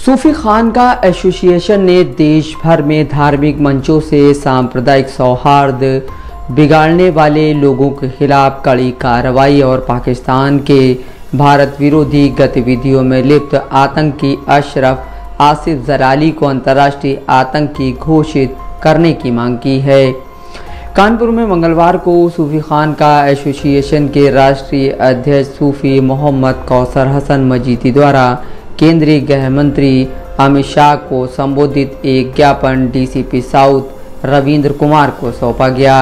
सूफी खानका association ने देश भर में धार्मिक मंचों से सांप्रदायिक सौहार्द बिगाड़ने वाले लोगों के खिलाफ कड़ी कार्रवाई और पाकिस्तान के भारत विरोधी गतिविधियों में लिप्त आतंकी अशरफ आसिफ जलाली को अंतर्राष्ट्रीय आतंकी घोषित करने की मांग की है। कानपुर में मंगलवार को सूफी खानका एसोसिएशन के राष्ट्रीय अध्यक्ष सूफी मोहम्मद कौसर हसन मजीदी द्वारा केंद्रीय गृह मंत्री अमित शाह को संबोधित एक ज्ञापन डीसीपी साउथ रविंद्र कुमार को सौंपा गया।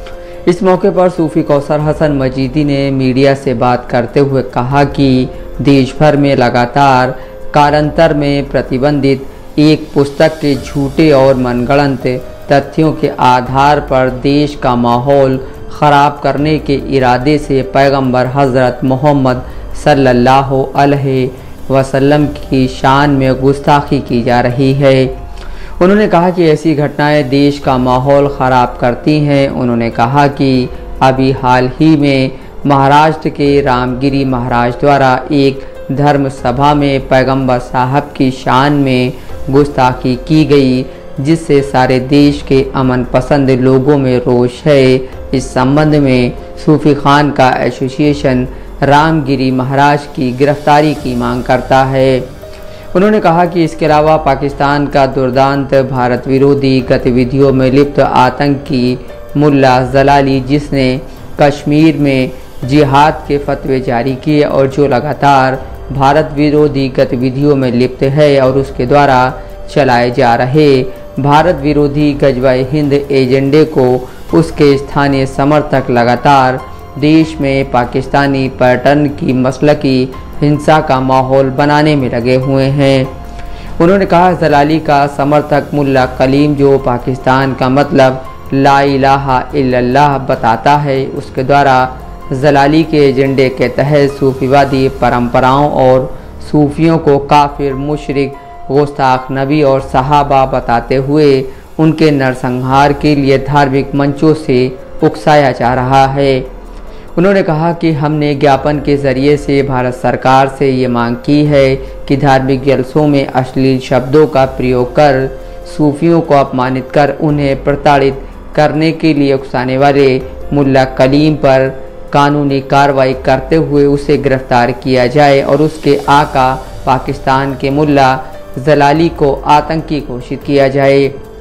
इस मौके पर सूफी कौसर हसन मजीदी ने मीडिया से बात करते हुए कहा कि देश भर में लगातार कालांतर में प्रतिबंधित एक पुस्तक के झूठे और मनगढ़ंत तथ्यों के आधार पर देश का माहौल ख़राब करने के इरादे से पैगंबर हज़रत मोहम्मद सल्लल्लाहु अलैहि वसल्लम की शान में गुस्ताखी की जा रही है। उन्होंने कहा कि ऐसी घटनाएं देश का माहौल ख़राब करती हैं। उन्होंने कहा कि अभी हाल ही में महाराष्ट्र के रामगिरी महाराज द्वारा एक धर्म सभा में पैगंबर साहब की शान में गुस्ताखी की गई, जिससे सारे देश के अमन पसंद लोगों में रोष है। इस संबंध में सूफी खान का एसोसिएशन रामगिरी महाराज की गिरफ्तारी की मांग करता है। उन्होंने कहा कि इसके अलावा पाकिस्तान का दुर्दांत भारत विरोधी गतिविधियों में लिप्त आतंकी मुल्ला जलाली, जिसने कश्मीर में जिहाद के फतवे जारी किए और जो लगातार भारत विरोधी गतिविधियों में लिप्त है और उसके द्वारा चलाए जा रहे भारत विरोधी गजवाए हिंद एजेंडे को उसके स्थानीय समर्थक लगातार देश में पाकिस्तानी पैटर्न की मसलकी हिंसा का माहौल बनाने में लगे हुए हैं। उन्होंने कहा जलाली का समर्थक मुल्ला कलीम, जो पाकिस्तान का मतलब ला इलाहा इल्लल्लाह बताता है, उसके द्वारा जलाली के एजेंडे के तहत सूफीवादी परंपराओं और सूफियों को काफिर, मुशरिक, गुस्ताख नबी और सहाबा बताते हुए उनके नरसंहार के लिए धार्मिक मंचों से उकसाया जा रहा है। उन्होंने कहा कि हमने ज्ञापन के ज़रिए से भारत सरकार से ये मांग की है कि धार्मिक जलसों में अश्लील शब्दों का प्रयोग कर सूफियों को अपमानित कर उन्हें प्रताड़ित करने के लिए उकसाने वाले मुल्ला कलीम पर कानूनी कार्रवाई करते हुए उसे गिरफ्तार किया जाए और उसके आका पाकिस्तान के मुल्ला जलाली को आतंकी घोषित किया जाए।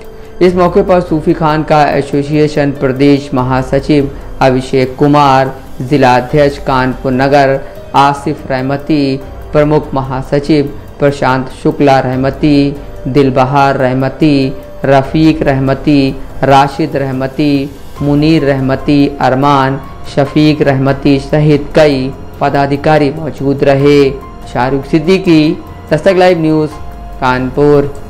इस मौके पर सूफी खान का एसोसिएशन प्रदेश महासचिव अभिषेक कुमार, जिलाध्यक्ष कानपुर नगर आसिफ रहमती, प्रमुख महासचिव प्रशांत शुक्ला रहमती, दिलबहार रहमती, रफ़ीक रहमती, राशिद रहमती, मुनीर रहमती, अरमान, शफीक रहमती सहित कई पदाधिकारी मौजूद रहे। Shahrukh Siddiqui, Dastak live news, Kanpur.